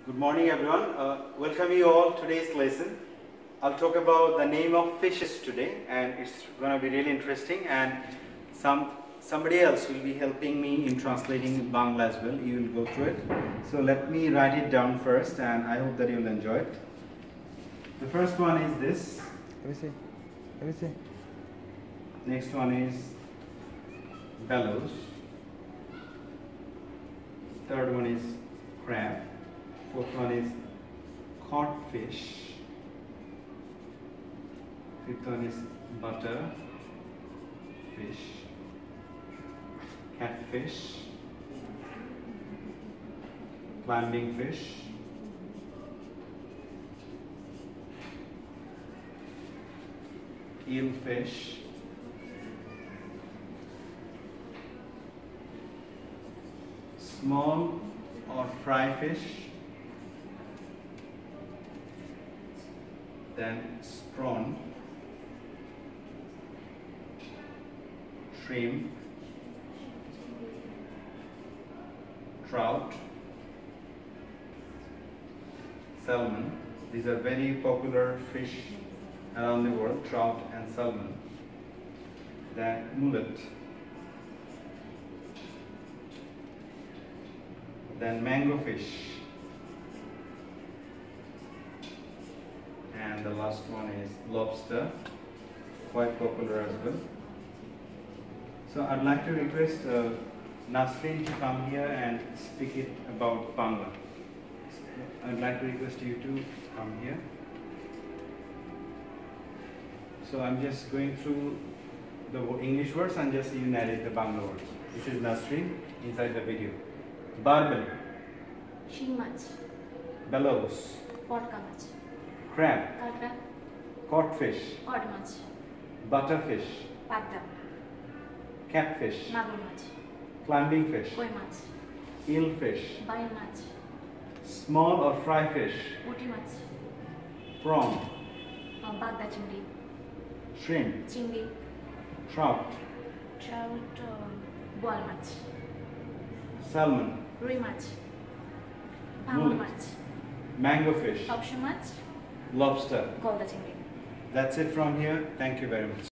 Good morning everyone. Welcome you all to today's lesson. I'll talk about the name of fishes today, and it's going to be really interesting, and somebody else will be helping me in translating Bangla as well. You will go through it. So let me write it down first, and I hope that you will enjoy it. The first one is this. Let me see. Next one is bellows. Third one is crab. Fourth one is codfish. Fifth one is butter fish, catfish, climbing fish, eelfish, small or fry fish, then prawn, shrimp, trout, salmon. These are very popular fish around the world, trout and salmon. Then mullet, then mango fish, and the last one is lobster, quite popular as well. So I'd like to request Nasreen to come here and speak it about Bangla. I'd like to request you to come here. So I'm just going through the English words and just you narrate the Bangla words. This is Nasreen inside the video. Barbel, শিং মাছ, bellows, পটকা মাছ, crab, কাঁকড়া, codfish, cod মাছ, butterfish, পাবদা, catfish, মাগুর মাছ, climbing fish, কই মাছ, eelfish, bile much, small or fry fish, পুঁটি মাছ, prawn, বাগদা চিংড়ি, shrimp, চিংড়ি, trout, ট্রাউট, বোয়াল মাছ, salmon, রুই মাছ, ভাঙন mullet, মাছ, mango fish, পাবসা মাছ, lobster. গলদা চিংড়ি। That's it from here. Thank you very much.